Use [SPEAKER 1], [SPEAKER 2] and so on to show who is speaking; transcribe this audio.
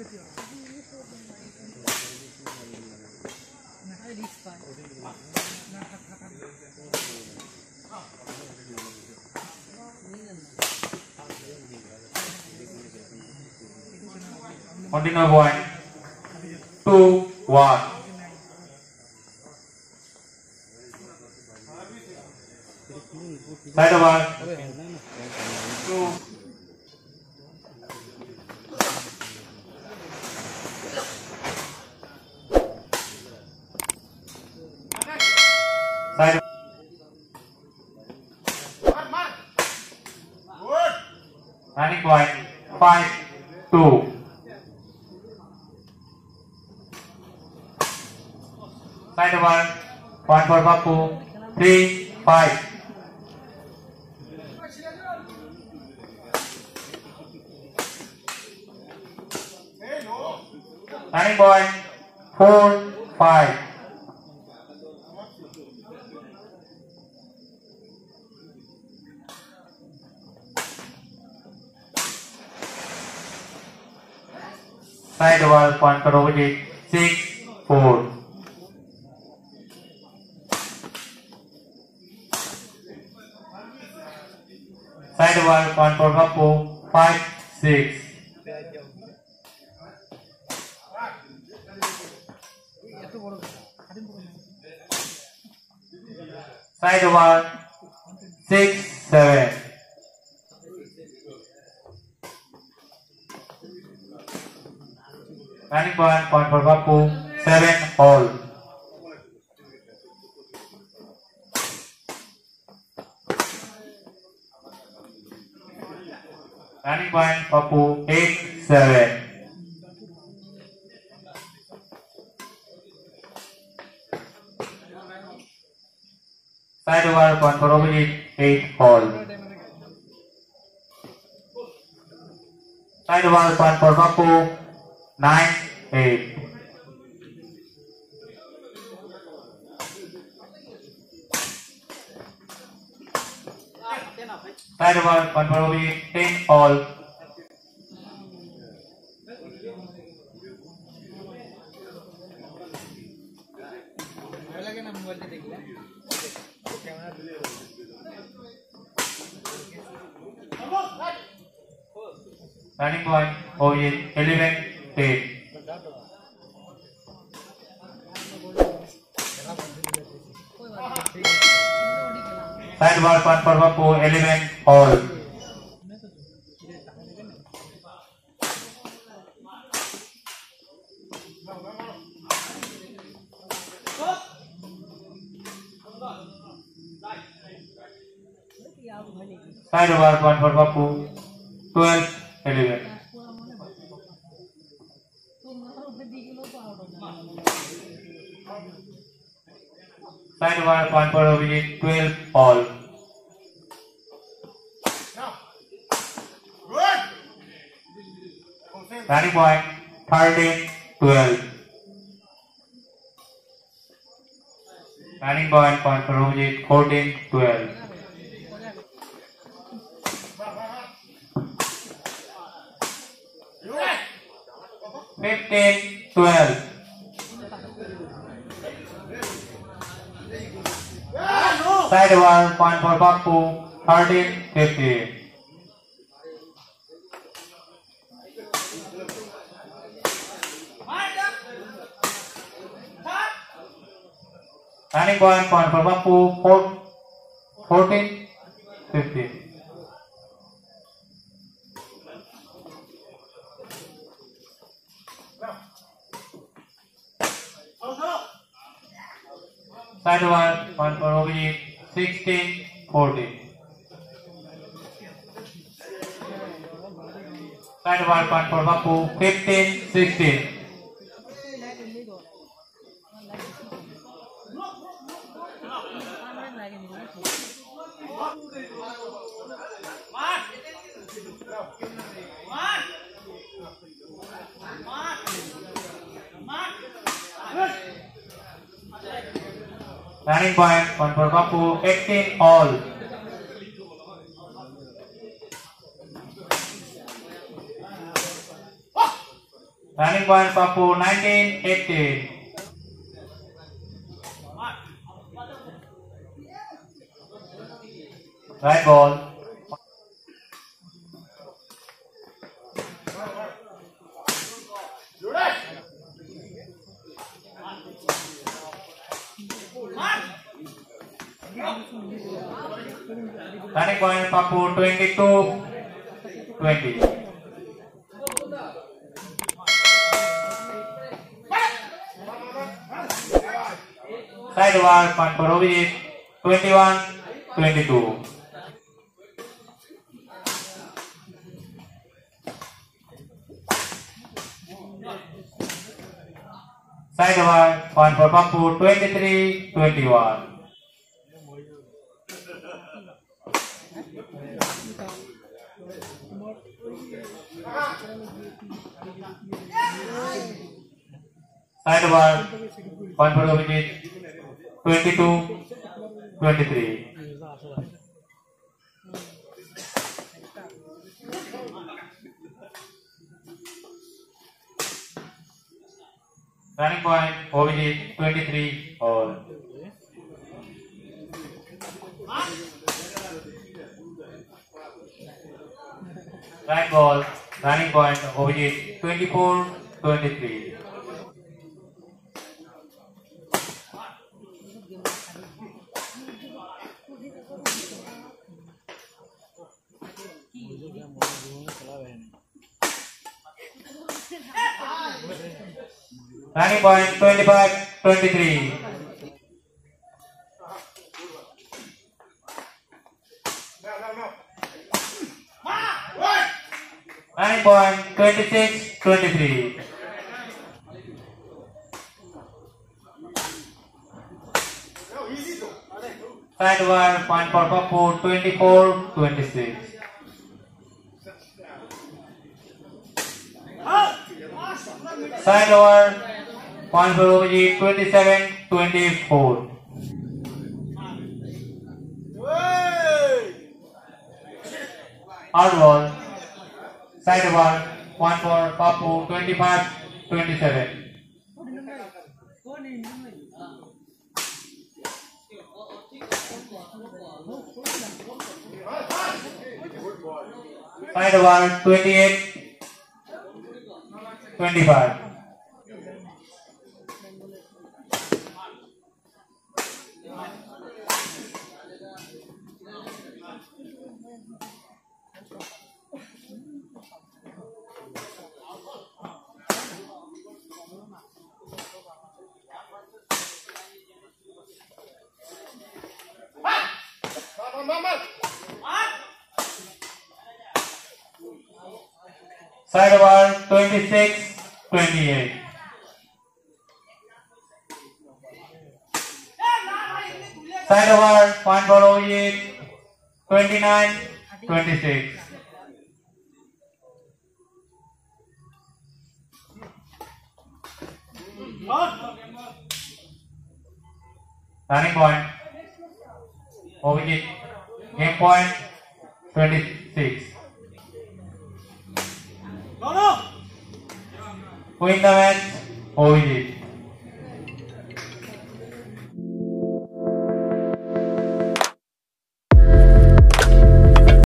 [SPEAKER 1] Continue point. 2-1. Side over. 2. Side. Running point. 5-2. Side over. Point for Pappu. 3-5. Running point 4-5. Side over point for Abhijit 6-4. Side over point for Pappu 5-6. Side over 6-7. Running point for Pappu 7-all. Running point Pappu 8-7. Side over point for Abhijit 8-all. Side over point for Pappu 9-8. Side over point for Abhijit 10-all. Running point Abhijit 11-8. Side ball point for Pappu 11-all. Side over point for Pappu 12-11. Side over point for Abhijit 12-all. Running point 13-12. Running point for Abhijit 14-12. Fifteen 12. Side over point for Pappu 13-15. Running point for Pappu 14-15. Side over point for Abhijit 16-14. Side over point for Pappu 15-16. Running point for Pappu 18-all. Running point Pappu 19-18. Right ball. Running point Pappu 22-20. Side over point for Abhijit 21-22. Side over point for Pappu 23-21. Side over point for Abhijit 22-23. Running point Abhijit 23 all. Right ball. Running point Abhijit 24-23. Running point 25-23. Running point 26-23. Side over point for Pappu 24-26. Side over point for Abhijit 27-24. Out ball. Side over point for Pappu 25-27. Side over 28-25. Side over 26-28. Side over point for Abhijit 29-26. Running point Abhijit game point 26. Win the match Abhijit.